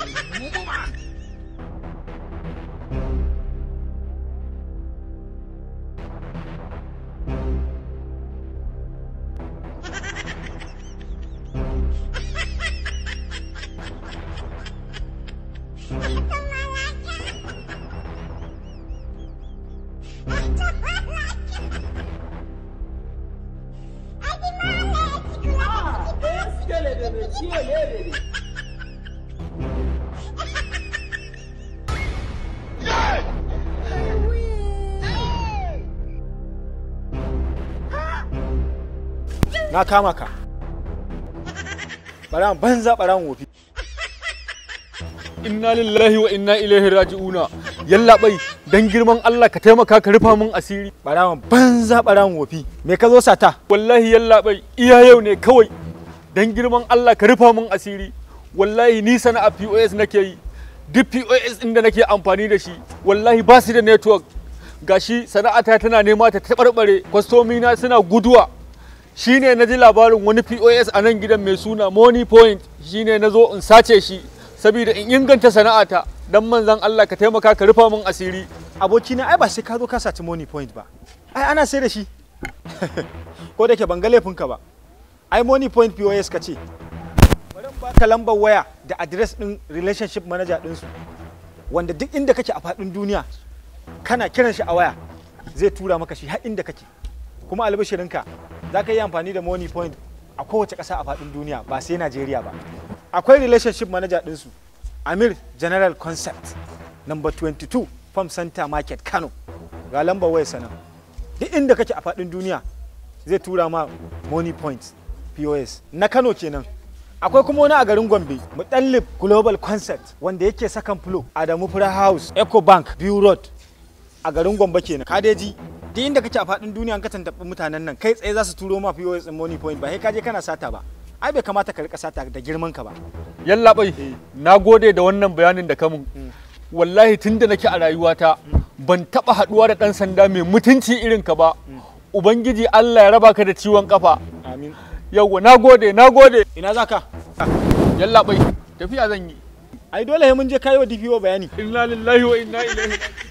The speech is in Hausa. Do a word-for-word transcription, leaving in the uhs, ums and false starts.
Na kama ka. Baran banza baran wofi. Inna lillahi wa inna ilaihi raji'una. Yalla bai dan girman Allah ka taimaka ka rufa min asiri. Baran banza baran wofi. Me ka zo sata? Wallahi yalla bai iya yau ne kawai. Dan girman Allah ka rufa min asiri. Wallahi ni sana'a P O S nake yi. Duk P O S inda nake amfani da shi wallahi ba su da network. Gashi sana'ata tana nema ta tabarbare. Kwastomina suna guduwa. Shine na ji labarin wani P O S a nan gidan mai suna moniepoint. Shine na zo in sace shi saboda in inganta sana'ata. Dan manzon Allah ka taimaka ka rufa min asiri. Abokina ai ba sai ka zo ka saci moniepoint ba. Ai ana sai da shi. Ko da ke ban ga laifinka ba. Ai moniepoint P O S ka ce. Bari in baka lambar waya da address din relationship manager ɗinsu. Wanda duk inda kake a faɗin duniya kana kiran shi a waya zai tura maka shi har inda kake. Kuma albishirinka za ka yi amfani da moniepoint a kowace ƙasa a faɗin duniya ba sai Najeriya ba. Akwai relationship manager ɗinsu Amir General Concept number twenty-two Farm Center Market Kano. Ga lambar waya sana. Duk inda kake a faɗin duniya zai tura ma moniepoint P O S na Kano kenan. Akwai kuma wani a garin Gombe Mutallib Global Concept wanda yake second floor Adamu Fura House Eco Bank View Road a garin Gombe kenan. Kadeji duk inda kake a faɗin duniya ka tantabi mutanen nan kai tsaye za su turo ma P O S din moniepoint ba sai ka je kana sata ba. Ai bai kamata ka rika sata da girman ka ba. Yalla bai nagode da wannan bayanin da kamun. Wallahi tunda nake a rayuwata ban taba haduwa da dan sanda mai mutunci irin ka ba. Ubangiji Allah ya raba ka da ciwon kafa. Amin. Yawwa nagode nagode. Ina zaka? Yalla bai tafiya zan yi. Ai dole sai mun je kai wa D P O bayani. Inna lillahi wa inna ilaihi